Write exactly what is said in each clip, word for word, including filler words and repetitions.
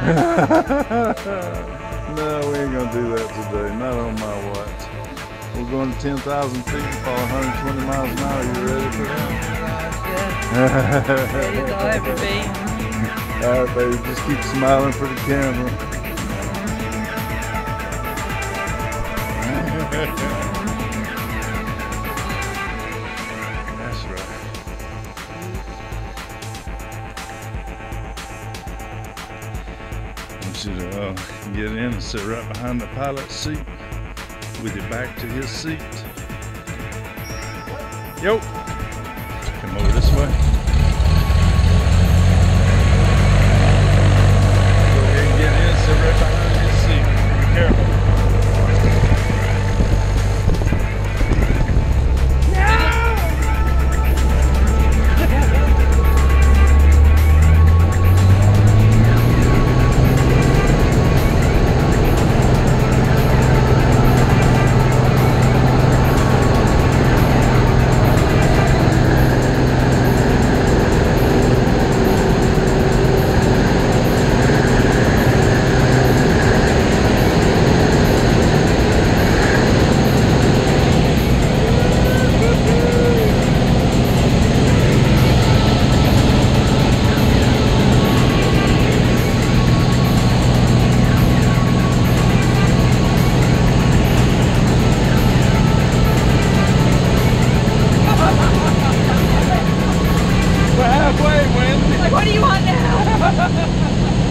No, we ain't gonna do that today. Not on my watch. We're going to ten thousand feet and fall one hundred twenty miles an hour. You ready for that? Ready to go over me. All right, baby. Just keep smiling for the camera. That's right. I want you to uh, get in and sit right behind the pilot's seat with your back to his seat. Yo, come over this way. Go ahead and get in, sit right behind his seat. Be careful. What do you want now?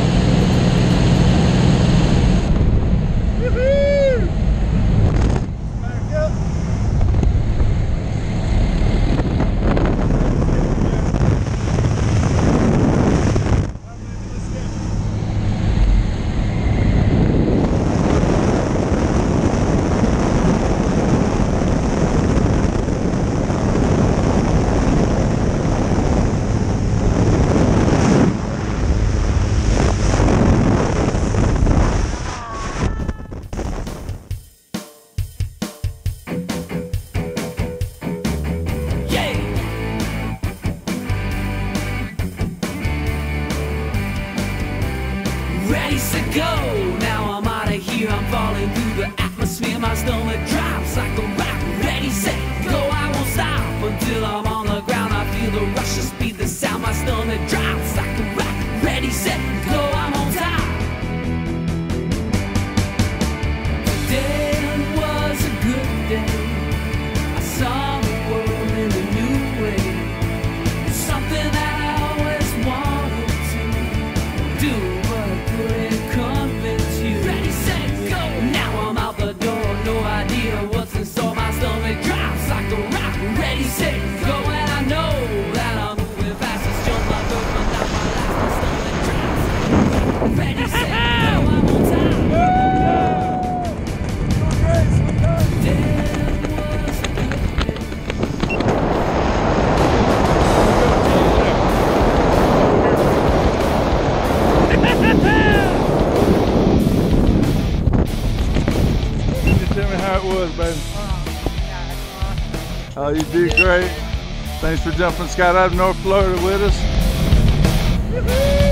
Ready to go, now I'm out of here. I'm falling through the atmosphere. My stomach drops like a rock. Ready, set, go, I won't stop until I'm on the ground. I feel the rush, the speed, the sound. My stomach drops like a rock. Ready, set, go, I'm on top. Today was a good day. I saw the world in a new way. It's something that I always wanted to do. What's in store? My stomach drops like a rock. Ready, set, go, and I know that I'm moving fast. It's just my birth, but not my last. My stomach drops. Ready, set, go, I'm on time. Damn, was a Tell me how it was, baby. Oh, you did great. Thanks for jumping skydiving North Florida with us.